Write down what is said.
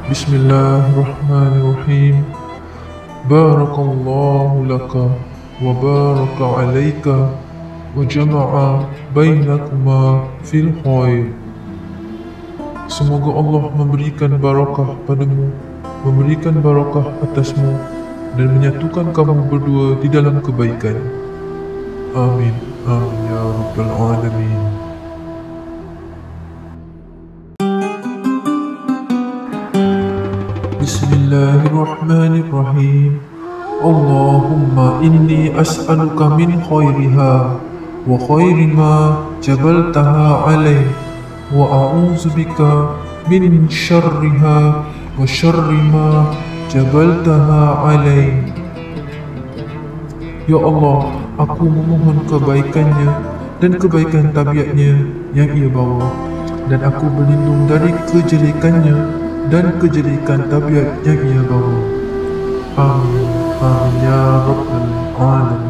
Bismillahirrahmanirrahim. Barakallahu laka wa baraka alaika wa jama'a bainakuma fil khair. Semoga Allah memberikan barakah padamu, memberikan barakah atasmu, dan menyatukan kamu berdua di dalam kebaikan. Amin. Amin ya rabbal alamin. Bismillahirrahmanirrahim. Allahumma inni as'aluka min khairiha wa khairi ma jabaltaha alaih, wa a'udzu bika min syarriha wa syarri ma jabaltaha alaih. Ya Allah, aku memohon kebaikannya dan kebaikan tabiatnya yang ia bawa, dan aku berlindung dari kejelekannya dan kejelekan tabiat yang ia bawa. Amin. Amin ya rabbal alamin.